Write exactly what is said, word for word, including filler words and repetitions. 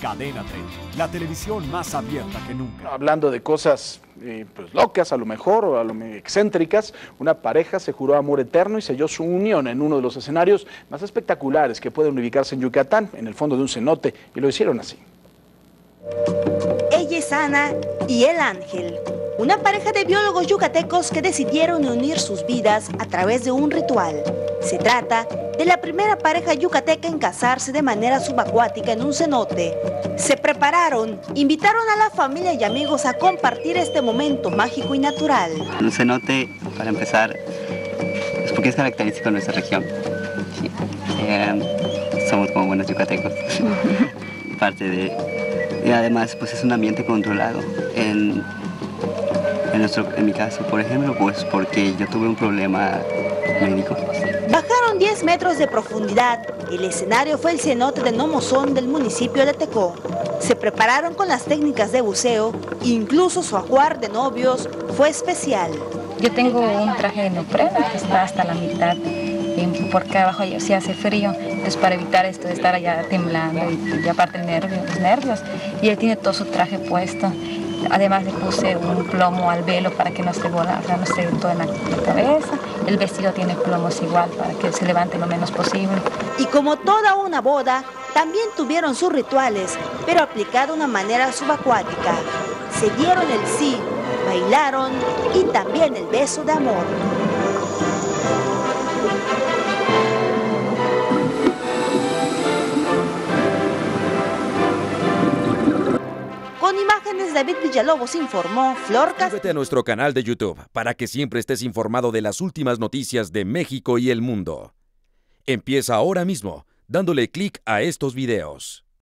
Cadena treinta, la televisión más abierta que nunca. Hablando de cosas eh, pues locas a lo mejor, o a lo mejor excéntricas, una pareja se juró amor eterno y selló su unión en uno de los escenarios más espectaculares que pueden ubicarse en Yucatán, en el fondo de un cenote, y lo hicieron así. Ella es Ana y él Ángel, una pareja de biólogos yucatecos que decidieron unir sus vidas a través de un ritual. Se trata de la primera pareja yucateca en casarse de manera subacuática en un cenote. Se prepararon, invitaron a la familia y amigos a compartir este momento mágico y natural. Un cenote, para empezar, es porque es característico de nuestra región. Sí. Eh, somos como buenos yucatecos. Parte de... Y además, pues es un ambiente controlado. En, en, nuestro, en mi caso, por ejemplo, pues porque yo tuve un problema médico. Bajaron diez metros de profundidad. El escenario fue el cenote de Nomozón del municipio de Tecó. Se prepararon con las técnicas de buceo, incluso su ajuar de novios fue especial. Yo tengo un traje de neopreno que está hasta la mitad, porque abajo sí hace frío, entonces para evitar esto de estar allá temblando y, y aparte el nervio, los nervios, y él tiene todo su traje puesto. Además le puse un plomo al velo para que no se vola, o sea, no se todo en la, la cabeza. El vestido tiene plomos igual para que se levante lo menos posible. Y como toda una boda, también tuvieron sus rituales, pero aplicado de una manera subacuática. Se dieron el sí, bailaron y también el beso de amor. Con imágenes, David Villalobos informó, Flor Castillo. Suscríbete a nuestro canal de YouTube para que siempre estés informado de las últimas noticias de México y el mundo. Empieza ahora mismo, dándole clic a estos videos.